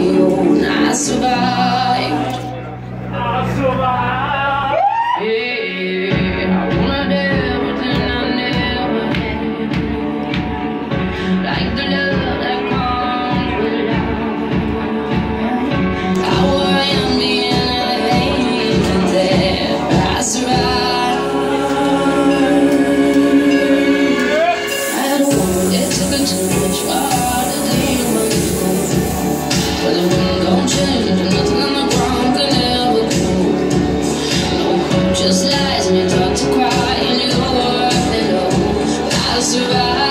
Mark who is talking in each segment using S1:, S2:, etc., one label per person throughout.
S1: own. I survived. Yeah, I wanted everything I never had, like the love that comes with love. How I am being hated, I survived. I had a woman, it took a touch, all the demons go. But the wind don't change, there's nothing on the ground can ever cool. No hope, just lies, and you talk to cry, and you work it all. I survived.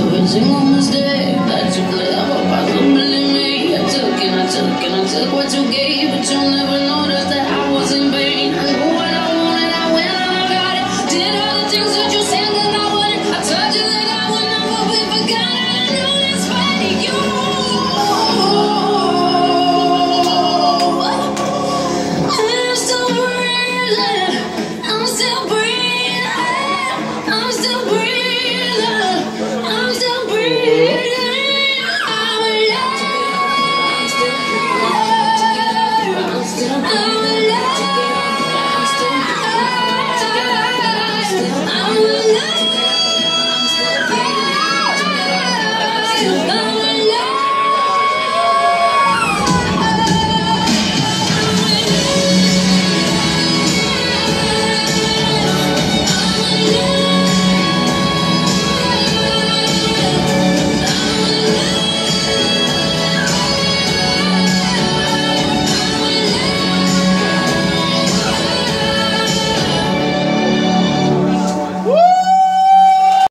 S1: What you get?